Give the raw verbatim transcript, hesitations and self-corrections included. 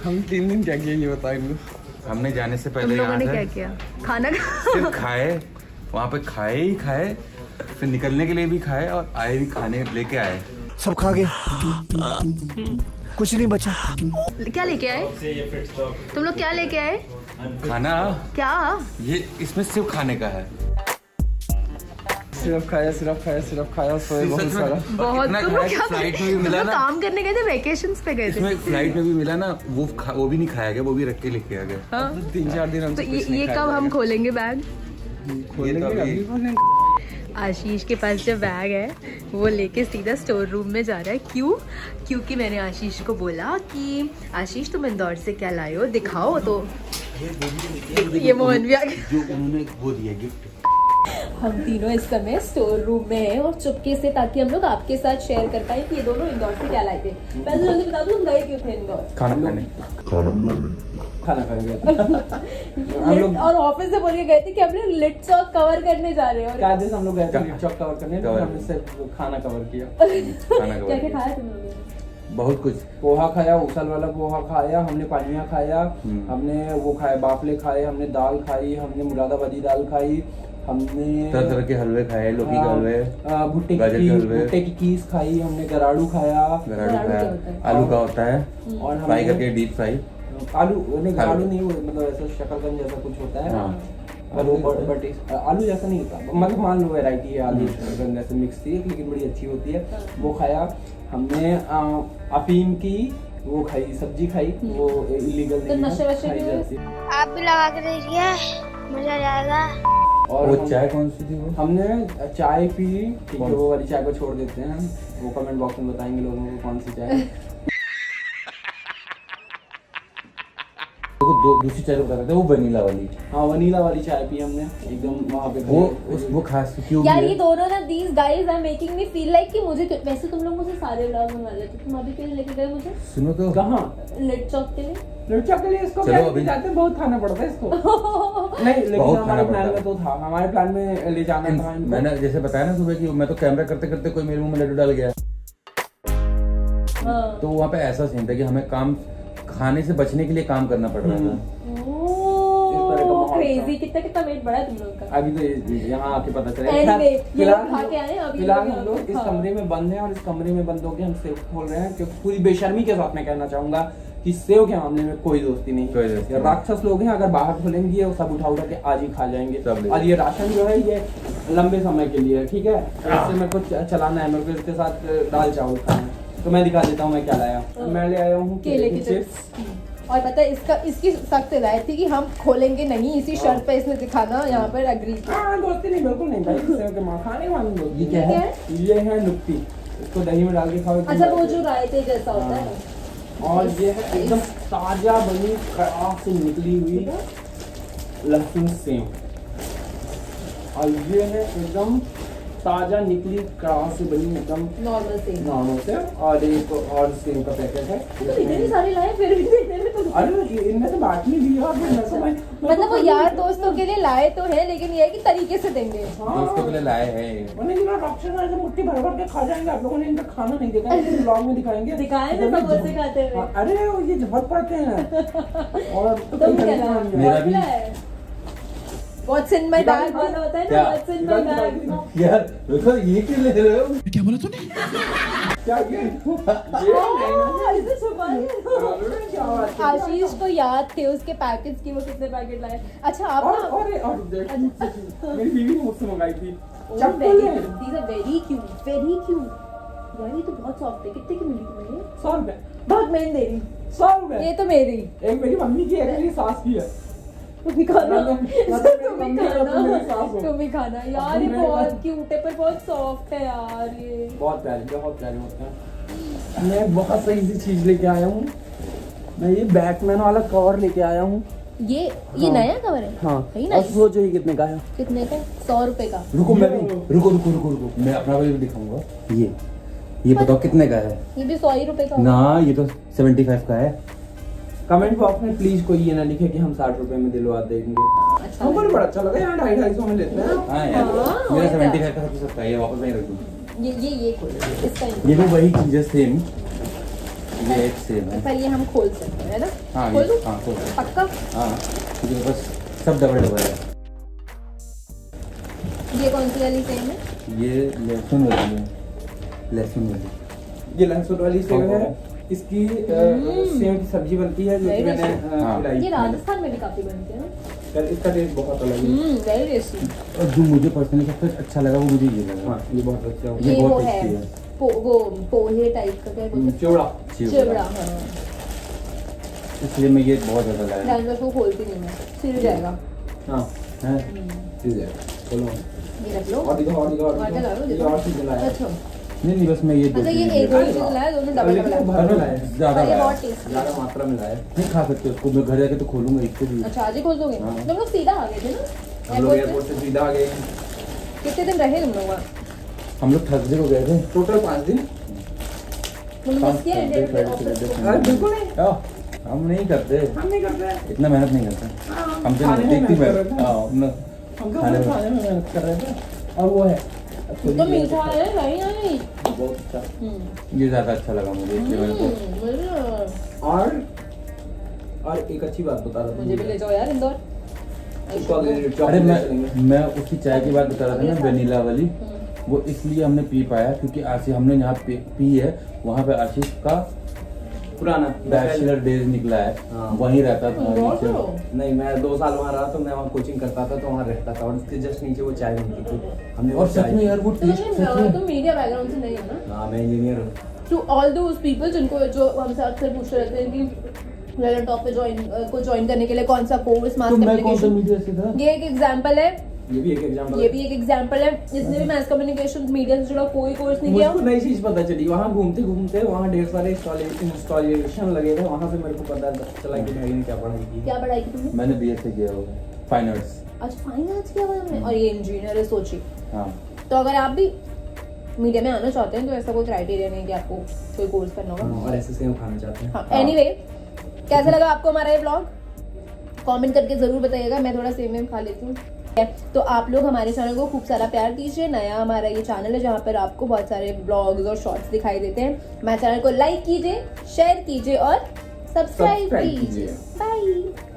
हम तीन दिन क्या किया ये बताओ इनको। हमने जाने से पहले लोगों ने क्या किया? खाना सिर्फ खाए, वहाँ पे खाए ही खाए, फिर निकलने के लिए भी खाए और आए भी खाने लेके आए। सब खा गए, कुछ नहीं बचा। क्या लेके आए तुम लोग? क्या लेके आए? खाना क्या? ये इसमें सिर्फ खाने का है। सिर्फ खाया सिर्फ खाया सिर्फ खाया सोए बहुत सारा। बहुत। तुम लोग क्या फ्लाइट में भी मिला ना, काम करने गए थे, वेकेशंस पे गए थे। इसमें फ्लाइट में भी मिला ना, वो वो भी नहीं खाया गया, वो भी रख के लेके आ गए। हाँ? तीन चार दिन हम तो ये, ये कब हम खोलेंगे बैग? आशीष के पास जो बैग है वो लेके सीधा स्टोर रूम में जा रहा है। क्यों? क्योंकि मैंने आशीष को बोला कि आशीष तुम इंदौर से क्या लाए हो दिखाओ, तो ये मोहन भी आ गया जो उन्होंने वो दिया गिफ्ट। हम तीनों इस समय स्टोर रूम में हैं और चुपके से, ताकि हम लोग आपके साथ शेयर कर पाए कि ये दोनों इंदौर से क्या लाए थे। पहले जल्दी बता दो, गए क्यों थे इंदौर? खाना खाने खाना खाने हम लोग और ऑफिस से बोल के गए थे कि हम लोग लिट चौक कवर करने जा रहे हैं। और क्या दिन हम लोग गए थे लिट चौक कवर करने, हमने सिर्फ खाना कवर किया। खाना क्या क्या खाया तुम लोगों ने? बहुत कुछ। पोहा खाया, उसल वाला पोहा खाया हमने, पानिया खाया हमने, वो खाया बाफले खाए हमने, दाल खाई हमने, मुरादाबादी दाल खाई हमने, तरह तरह के हलवे खाए, लौकी के हलवे, भुट्टे की भुट्टे की कीस खाई हमने, गराड़ू खाया। गराड़ू खाया आलू का होता है और फ्राई करके डीप फ्राई। आलू नहीं, गराड़ू नहीं, मतलब ऐसा शकरकंद जैसा कुछ होता है। और वो बट आलू जैसा नहीं होता, मतलब मान लो वैरायटी है, आलू शकरकंद ऐसे मिक्स थी लेकिन बड़ी अच्छी होती है। वो खाया हमने। अफीम की वो खाई, सब्जी खाई, वो इलीगल नहीं खाई जाती। आप भी लगा के देखिए, मजा आएगा। और वो चाय कौन सी थी? वो हमने चाय पी, ठीक है, वो वाली चाय को छोड़ देते हैं, वो कमेंट बॉक्स में बताएंगे लोगों को कौन सी चाय। देखो दो दूसरी चाय बता रहे थे, वो वनीला वाली। हाँ वनीला वाली चाय पी हमने एकदम वहाँ पे। वो उस वो खास क्यों? यार ये दोनों ना, these guys are making me feel like कि मुझे, वैसे तुम लोग मुझे सारे व्लॉग बनवा लेते, तुम अभी के लिए लेके गए मुझे? सुनो तो, कहाँ? लिट चौक के लिए। लिट चौक के लिए इसको क्या जाते हैं, बहुत खाना पड़ता है इसको। नहीं लेकिन हमारे प्लान में तो था, हमारे प्लान में ले जाना था। मैंने जैसे बताया ना सुबह कि मैं तो कैमरा करते करते कोई मेरे मुंह में लड्डू डाल गया। तो वहाँ पे ऐसा सीन था कि हमें काम खाने से बचने के लिए काम करना पड़ रहा था। क्रेजी। कितना कितना वेट बढ़ा तुम लोग का? अभी तो यहाँ आके पता चला। फिलहाल फिलहाल हम लोग इस कमरे में बंद हैं और इस कमरे में बंद होकर हम सेव खोल रहे हैं, क्योंकि पूरी बेशर्मी के साथ मैं कहना चाहूंगा कि सेव के मामले में कोई दोस्ती नहीं। कोई दोस्ती राक्षस लोग हैं, अगर बाहर खोलेंगे वो सब उठा उठा के आज ही खा जाएंगे। और ये राशन जो है ये लंबे समय के लिए, ठीक है, इससे मेरे को चलाना है, मेरे को इसके साथ दाल चावल खाना है। तो मैं दिखा देता हूँ मैं क्या लाया। मैं ले आया हूँ केले की चिप्स। और पता है इसका, इसकी सख्त हिदायत थी कि हम खोलेंगे नहीं, इसी शर्त पे इसने दिखाना यहाँ पर एग्री। हाँ दोस्ती नहीं, बिल्कुल नहीं भाई, सेव के माँ खाने वाली दोस्ती। ये क्या है? ये है नुक्ती, इसको दही में डाल के खाओ। अच्छा वो जो रायते जैसा होता है। और ये है एकदम ताजा बनी कड़ाह से निकली हुई लहसुन सेव। और ये है एकदम ताजा निकली कड़ाह से बनी एकदम नॉर्मल सेव। Normal save. और एक और सेव का पैकेट है। तो इतने सारे लाए फिर भी देने में तो। अरे इनमें से बांटनी भी है। मतलब वो यार दोस्तों के लिए लाए तो है, लेकिन ये है कि तरीके से देंगे। दोस्तों के लिए लाए हैं। डॉक्टर मुट्ठी भर भर के खा जाएंगे। आप लोगों ने इनका खाना नहीं देखा, ब्लॉग में दिखाएंगे। दिखाए ना सब वैसे खाते हुए। अरे ये झपट पड़ते हैं। और मेरा भी What's in my bag वाला होता है ना, What's in my bag। यार देखो ये क्यों ले रहे हो? क्या बोला तूने? क्या ये? इसे छुपा दिया। आशीष को याद थे उसके पैकेट्स की, वो कितने पैकेट लाए। अच्छा आप और और मेरी बीवी ने मुझसे मंगाई थी। These are very cute, very cute। यार ये तो बहुत सॉफ्ट है। कितने की मिली तुम्हें? सौ रुपए। बहुत महंगी दे रही। सौ रुपए। ये तो मेरी, एक मेरी मम्मी की, एक मेरी सास की है। तुम ही खाना, तुम ही खाना, तुम ही खाना। यार ये बहुत क्यूट है पर बहुत सॉफ्ट है यार। ये बहुत प्यारी, बहुत प्यारी होता है। मैं बहुत सही सी चीज लेके आया हूँ। मैं ये बैटमैन वाला कवर लेके आया हूँ। ये ये हाँ। नया कवर है? हाँ। सही और सोचो ये कितने का है? कितने का? सौ रुपए का। रुको मैं भी रुको रुको रुको रुको मैं अपना भी दिखाऊंगा। ये ये बताओ कितने का है? ये भी सौ ही रुपए का ना, ये तो सेवेंटी फाइव का है। कमेंट बॉक्स में प्लीज कोई ये ना लिखे कि हम साठ रुपए में दिलवा देंगे। अच्छा हमको बड़ा अच्छा लगा यार, ढाई ढाई सौ में लेते हैं। हाँ यार हाँ, मेरा और सेवेंटी क्या? फाइव का सबसे सस्ता है, ये वापस नहीं रख दूँ। ये ये ये खोलो इसका। ये भी वही चीज है सेम। ये एक सेम है। पर ये हम खोल सकते हैं ना? हाँ खोल ये दूं? हाँ खोल। पक्का? हाँ क्योंकि बस सब डबल डबल है। ये कौन सी वाली सेम है? ये लहसुन वाली है, लहसुन वाली। ये लहसुन वाली सेव है। इसकी सेव की सब्जी बनती है जो कि मैंने हाँ। खिलाई। ये राजस्थान में भी काफी बनते हैं ना? पर इसका टेस्ट बहुत अलग है। Hmm, very tasty. और जो मुझे पर्सनली सबसे अच्छा लगा वो मुझे ये लगा। हाँ ये बहुत अच्छा है। ये ये वो बहुत है टेस्टी है। पो, वो पोहे टाइप का क्या बोलते हैं? चिवड़ा। चिवड़ा। हाँ। इसलिए मैं ये बहुत ज्यादा लाया। जानवर को खोलती नहीं मैं, सिल जाएगा। हाँ है ठीक है चलो ये रख लो। और दिखाओ और दिखाओ और और दिखाओ। चला लो, ये दिखाओ। और चीज़ लाया। अच्छा नहीं नहीं बस मैं ये दो अच्छा, ये चीज़ें एक ले- और चीज लाया, दोनों डबल डबल है। भर में लाया। ज्यादा और ये लाया। बहुत टेस्टी। ज्यादा मात्रा में लाया। नहीं खा सकते उसको, मैं घर जाके तो खोलूंगा इसको भी। अच्छा आज ही खोल दोगे? हाँ। तुम लोग सीधा आ गए थे ना हम लोग एयरपोर्ट एयरपोर्ट से? से सीधा आ गए। कितने दिन रहे तुम लोग वहाँ? हम लोग थर्सडे को गए थे। टोटल पाँच दिन। तुमने मिस किया इंडिया के ऑफिस? अरे बिल्कुल नहीं। आओ, हम नहीं करते, हम नहीं करते। इतना मेहनत नहीं करते। हम तो खाने में देखती मेहनत कर रहे थे। हाँ अपना हम तो खाने खाने में। खाने में मेहनत कर रहे थे। और वो है तो मीठा है नहीं नहीं। बहुत अच्छा। हम्म ये ज्यादा अच्छा लगा मुझे, इसलिए मैंने को हम्म, बढ़िया। और और एक अच्छी बात बता रहा था मुझे भी ले जाओ यार इंदौर। चॉकलेट अरे मैं चॉकलेट मैं उसकी चाय की बात बता रहा था ना, वेनिला वाली। वो इसलिए हमने पी पाया क्योंकि आशीष हमने यहाँ पी, पी है, वहाँ पे आशीष का पुराना बैचलर डेज निकला है। हाँ। वहीं रहता था बहुत नीचे। हो। नहीं मैं दो साल वहाँ रहा तो मैं वहाँ कोचिंग करता था तो वहाँ रहता था और उसके जस्ट नीचे वो चाय बनती थी। हमने और वो सच चाय- में यार वो तो टेस्ट सच में तुम मीडिया बैकग्राउंड से नहीं हो ना? हाँ मैं इंजीनियर हूँ। टू ऑल दोज पीपल जिनको जो हमसे अक्सर पूछते रहते हैं कि लेलन टॉप पे ज्वाइन को ज्वाइन करने के लिए कौन सा कोर्स मास तो मैं कौन सा कम्युनिकेशन, मीडिया से था? ये एक एग्जांपल है। ये भी एक एग्जाम्पल ये भी एक एग्जांपल है जिसने भी मास कम्युनिकेशन मीडिया से जुड़ा कोई कोर्स नहीं किया। मुझको नई चीज पता चली वहाँ घूमते घूमते वहाँ ढेर सारे इंस्टॉलेशन लगे थे वहाँ से मेरे को पता चला कि भाई ने क्या पढ़ाई की। क्या पढ़ाई की तुमने? मैंने बी एस सी किया हुआ है, फाइन आर्ट्स। अच्छा फाइन आर्ट्स किया हुआ है तुमने? और ये इंजीनियर है सोचिए। हाँ तो अगर आप भी मीडिया में आना चाहते हैं तो ऐसा कोई क्राइटेरिया नहीं कि आपको कोई कोर्स करना होगा। हाँ, और ऐसे से हम खाना चाहते हैं। हाँ एनीवे कैसा लगा आपको हमारा ये ब्लॉग? कमेंट करके जरूर बताइएगा। मैं थोड़ा सेम वेम खा लेती हूँ। तो आप लोग हमारे चैनल को खूब सारा प्यार दीजिए। नया हमारा ये चैनल है जहाँ पर आपको बहुत सारे ब्लॉग्स और शॉर्ट्स दिखाई देते हैं। हमारे चैनल को लाइक कीजिए, शेयर कीजिए और सब्सक्राइब सब्सक्राइब कीजिए। कीजिए। बाय।